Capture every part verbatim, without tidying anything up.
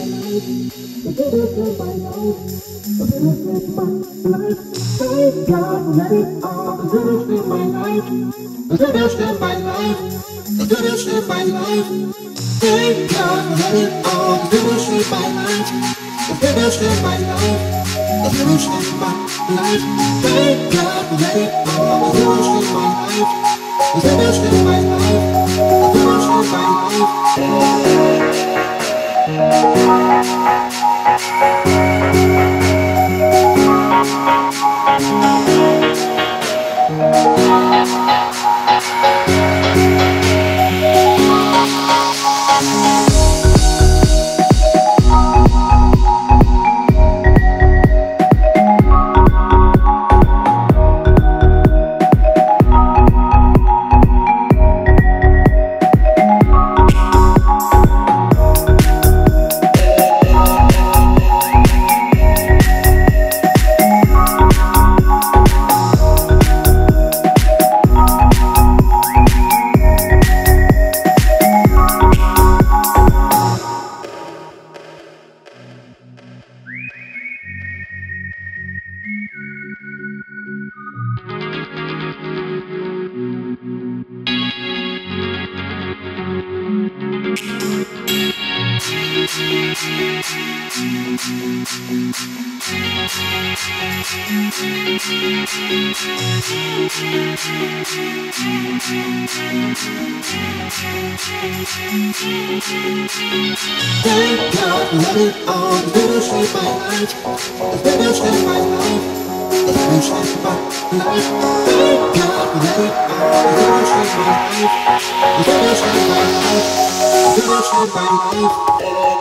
Thank God, let it on. The finish of my life. The finish of my life. The finish of my life. Thank God, let it on. The finish of my life. The finish of my life. The finish of my life.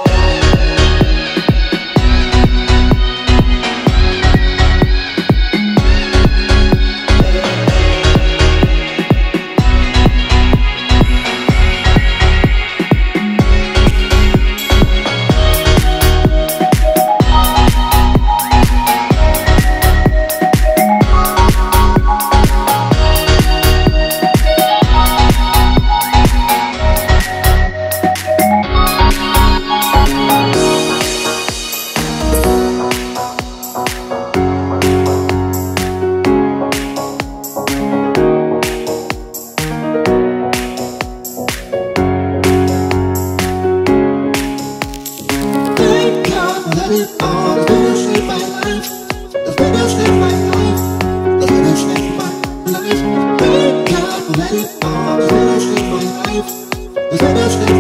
Let it all, the finish of my life, the finish of my life, the finish of my life. Thank God, let it all, the finish of my life, the finish of